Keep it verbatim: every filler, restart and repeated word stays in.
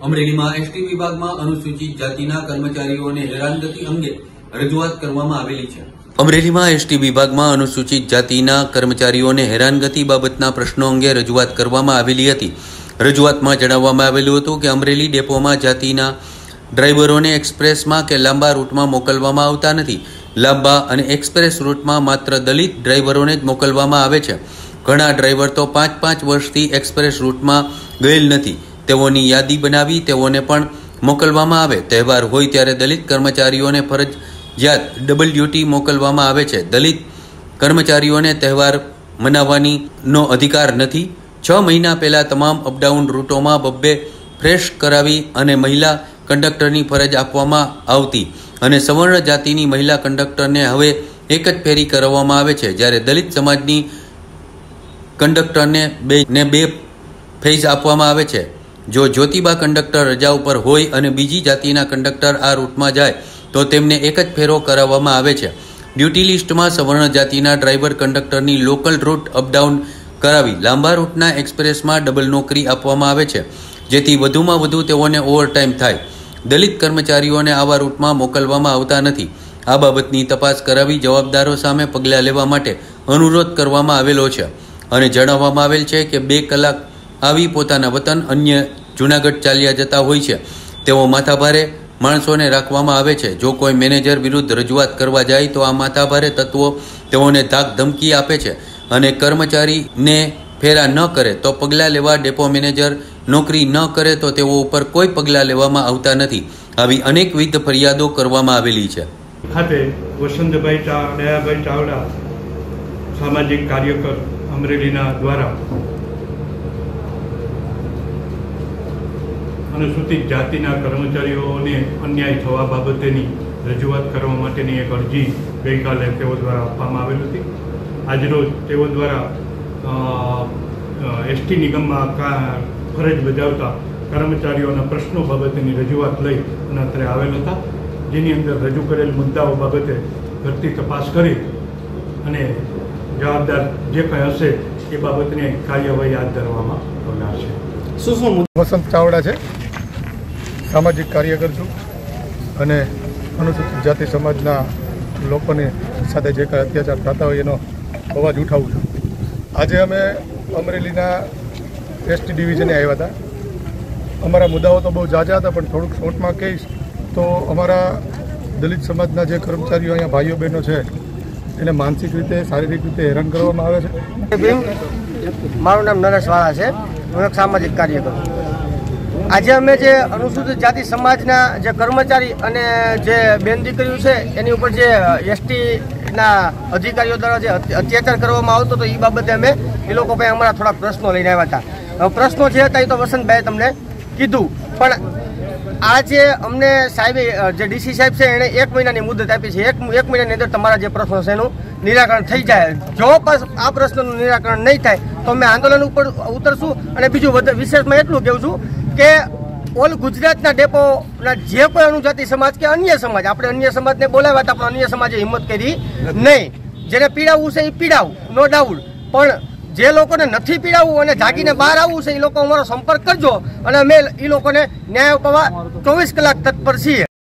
અમરેલીમાં એસટી વિભાગમાં અનુસૂચિત જાતિના કર્મચારીઓને હેરાનગતિ અંગે રજૂઆત કરવામાં આવેલી છે। અમરેલીમાં એસટી વિભાગમાં અનુસૂચિત જાતિના કર્મચારીઓને હેરાનગતિ બાબતના પ્રશ્નો અંગે રજૂઆત કરવામાં આવેલી હતી। રજૂઆતમાં જણાવવામાં આવેલું હતું કે અમરેલી ડેપોમાં જાતિના ડ્રાઈવરોને એક્સપ્રેસમાં કે લાંબા રૂટમાં મોકલવામાં આવતા નથી। લાંબા અને એક્સપ્રેસ રૂટમાં માત્ર દલિત ડ્રાઈવરોને જ મોકલવામાં આવે છે। ઘણા ડ્રાઈવર તો પાંચ પાંચ વર્ષથી એક્સપ્રેસ રૂટમાં ગયેલ નથી। તેઓની યાદી બનાવી તેઓને પણ મોકલવામાં આવે। તહેવાર હોય ત્યારે દલિત કર્મચારીઓને ફરજિયાત ડબલ ડ્યુટી મોકલવામાં આવે છે। દલિત કર્મચારીઓને તહેવાર મનાવવાની નો અધિકાર નથી। છ મહિના પહેલા તમામ અપડાઉન રૂટોમાં બબ્બે ફ્રેશ કરાવી અને મહિલા કંડક્ટરની ફરજ આપવામાં આવતી અને સવર્ણ જાતિની મહિલા કંડક્ટરને હવે એક જ ફેરી કરાવવામાં આવે છે, જ્યારે દલિત સમાજની કંડક્ટરને બે ને બે ફેઝ આપવામાં આવે છે। જો જ્યોતિબા કંડક્ટર રજા ઉપર હોય અને બીજી જાતિના કંડક્ટર આ રૂટમાં જાય તો તેમને એક જ ફેરો કરાવવામાં આવે છે। ડ્યુટી લિસ્ટમાં સવર્ણ જાતિના ડ્રાઈવર કંડક્ટરની લોકલ રૂટ અપડાઉન કરાવી લાંબા રૂટના એક્સપ્રેસમાં ડબલ નોકરી આપવામાં આવે છે, જેથી વધુમાં વધુ તેઓને ઓવરટાઈમ થાય। દલિત કર્મચારીઓને આવા રૂટમાં મોકલવામાં આવતા નથી। આ બાબતની તપાસ કરાવી જવાબદારો સામે પગલાં લેવા માટે અનુરોધ કરવામાં આવેલો છે અને જણાવવામાં આવેલ છે કે બે કલાક આવી પોતાના વતન અન્ય જૂનાગઢ ચાલ્યા જતા હોય છે તેઓ માથાભારે માણસોને રાખવામાં આવે છે। જો કોઈ મેનેજર વિરુદ્ધ રજૂઆત કરવા જાય તો આ માથાભારે તત્વો તેઓને ધાક ધમકી આપે છે અને કર્મચારીને ફેરા ન કરે તો પગલાં લેવા, ડેપો મેનેજર નોકરી ન કરે તો તેઓ ઉપર કોઈ પગલાં લેવામાં આવતા નથી। આવી અનેકવિધ ફરિયાદો કરવામાં આવેલી છે। ખાતે વસંતભાઈ દયાભાઈ ચાવડા સામાજિક કાર્યકર અમરેલીના દ્વારા અનુસૂચિત જાતિના કર્મચારીઓને અન્યાય થવા બાબતેની રજૂઆત કરવા માટેની એક અરજી ગઈકાલે તેઓ દ્વારા આપવામાં આવેલી હતી। આજરોજ તેઓ દ્વારા એસટી નિગમમાં ફરજ બજાવતા કર્મચારીઓના પ્રશ્નો બાબતેની રજૂઆત લઈ અને અત્રે આવેલ હતા, જેની અંદર રજૂ કરેલ મુદ્દાઓ બાબતે ઘટતી તપાસ કરી અને જવાબદાર જે કંઈ હશે એ બાબતની કાર્યવાહી હાથ ધરવામાં આવનાર છે। શું શું વસંત ચાવડા છે, સામાજિક કાર્યકર છું અને અનુસૂચિત જાતિ સમાજના લોકોની સાથે જે કંઈ અત્યાચાર થતા હોય એનો અવાજ ઉઠાવું છું। આજે અમે અમરેલીના એસટી ડિવિઝને આવ્યા હતા। અમારા મુદ્દાઓ તો બહુ ઝાઝા હતા, પણ થોડુંક શોર્ટમાં કહીશ તો અમારા દલિત સમાજના જે કર્મચારીઓ અહીંયા ભાઈઓ બહેનો છે એને માનસિક રીતે, શારીરિક રીતે હેરાન કરવામાં આવે છે। મારું નામ નરેશ વાળા છે, હું એક સામાજિક કાર્યકર છું। આજે અમે જે અનુસૂચિત જાતિ સમાજના જે કર્મચારી અને જે બેન દીકરીઓ છે એની ઉપર જે એસટીના અધિકારીઓ દ્વારા જે અત્યાચાર કરવામાં આવતો હતો એ બાબતે અમે એ લોકો પાસે અમારા થોડાક પ્રશ્નો લઈને આવ્યા હતા। પ્રશ્નો જે હતા એ તો વસંતભાઈએ તમને કીધું, પણ આ જે અમને સાહેબે જે ડીસી સાહેબ છે એણે એક મહિનાની મુદત આપી છે। એક એક મહિનાની અંદર તમારા જે પ્રશ્નો છે એનું નિરાકરણ થઈ જાય। જો આ પ્રશ્નનું નિરાકરણ નહીં થાય તો અમે આંદોલન ઉપર ઉતરશું। અને બીજું વિશેષમાં એટલું કહું છું કે ઓલ ગુજરાતના ડેપોના જે કોઈ અનુજાતિ સમાજ કે અન્ય સમાજ, આપણે અન્ય સમાજને બોલાવ્યા હતા પણ અન્ય સમાજે હિંમત કરી નહીં। જેને પીડાવવું છે એ પીડાવું, નો ડાઉટ, પણ જે લોકોને નથી પીડાવવું અને જાગીને બહાર આવવું છે એ લોકો અમારો સંપર્ક કરજો અને અમે એ લોકોને ન્યાય અપાવવા ચોવીસ કલાક તત્પર છીએ।